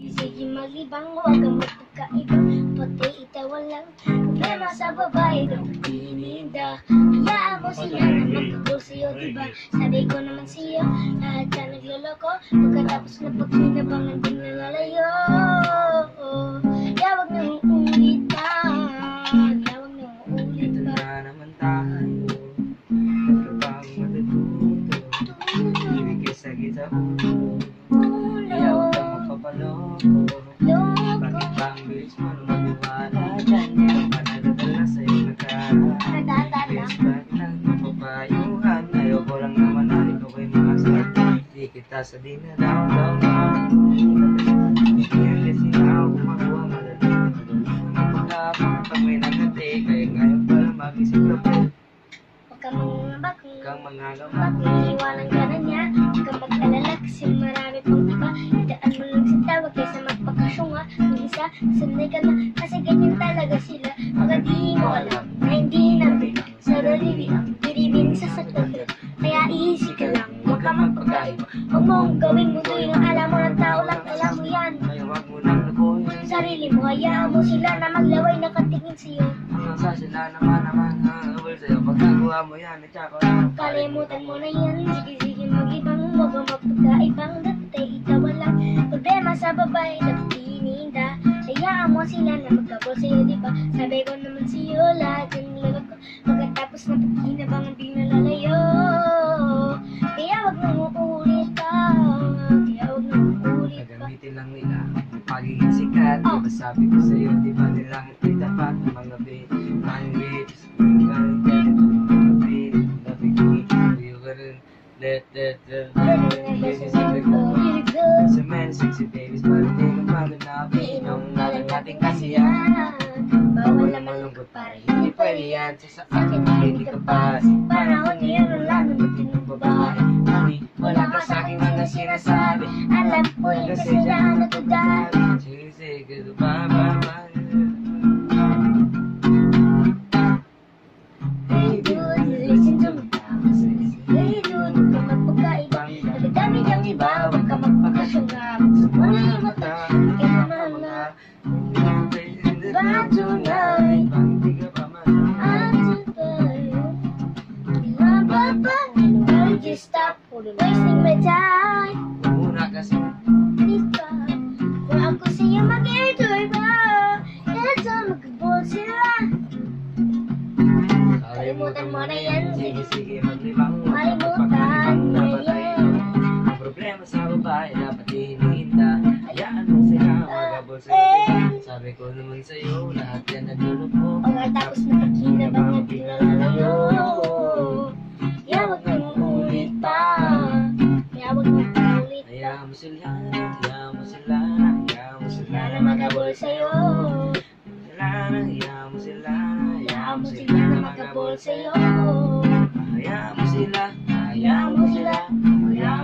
Sige maglibang, huwag kang magpagkaiba, pati itaw lang problema sa babae, dapat dininda. Hayaan mo sila na magkagol sa'yo, diba? Sabi ko naman sa'yo, lahat ka nagloloko, pagkatapos na pagkinabangan din nalalayo. Yawag na uulit pa, yawag na uulit Ito pa. na naman tayo, kapag matututo, ibig ka sakit sa ulo. Ayaw ka magpapaloko, bakit ba ang bilis mo nung maniwala dyan? Hindi ka nadadala sa'yo nagkara-Please ba't lang napapayuhan? Ayoko lang naman na ikaw ay makasal. Di kita sa dinadaw-daw na hindi kasi na ako kumakuha madali. Magpagkapang pag may nagati, kaya ngayon pala mag-isip ka po. Huwag kang mangangabak, Kang mangagawa, iiwanan ka na niya. Huwag kang mag-alala kasi marami pang iba. Idaan mo lang sa tawag kaysa magpakasyunga. Yung isa, sanay ka na kasi ganyan talaga sila. Baka di mo alam na hindi namin sa daliri ang biribin sa saktan. Kaya iisip ka lang, huwag ka magpagkaiba. Huwag mong gawin mo to yung alam mo ng tao lang, alam mo yan. kaya wag mo nang lukuhin Sarili mo, hayaan mo sila na maglaway nakatingin sa'yo. hanggang sa sila naman ang awal sa'yo. Pagkagawa mo yan, tsaka lang Kalimutan mo na yan, sige mag-ibang, huwag kang magpagkaibang, dapat ay itaw lang problema sa babae, dapat dininda. Hayaan mo sila na magkabol sa'yo, diba? Sabi ko naman sa'yo, lahat yung lalag ko, pagkatapos na pagkinabangan di nalalayo. Kaya wag nang uulit pa, kaya wag nang uulit pa. Gagamitin lang nila ang pagiging sikat. Diba sabi ko sa'yo, diba nilang ito'y dapat ng mga language, sa men, sexy babies, parang di ka pagod na pinong nalang natin kasi yan. Bawal na malungkot para hindi pwede yan. Sa akin, hindi ka pa. Panahon ngayon wala na buti ng babae. Mami, wala ka sa'king mga sinasabi. Alam ko yung kasalanan ko dahil. Sige, ba. Hey dude, listen to me now. Hey dude, huwag ka magpagkaibang. Nagdami niyang iba, huwag ka magpakasyunga. Muna yung mata, hindi ka mga ba tonight? Hindi ka pa man. Just stop wasting my time. Muna kasi Di ba? Kung ako sa'yo mag-enjoy ba? Eto mag-ball sila. Kalimutan mo na yan. Sige, maglibang. Kalimutan mo na yan. Ang problema sa babae, dapat hinihinda. Hayaan mo sila, magabol sa'yo. Sabi ko naman sa'yo, lahat yan nagluloko. Pagkatapos na pagkinabang at pinalalayo. Kaya wag nang uulit pa. Kaya wag nang uulit pa. Hayaan mo sila Sana magabol sa'yo. hayaan mo sila Hayaan mo sila na magabol sa'yo. hayaan mo sila Hayaan mo sila. Hayaan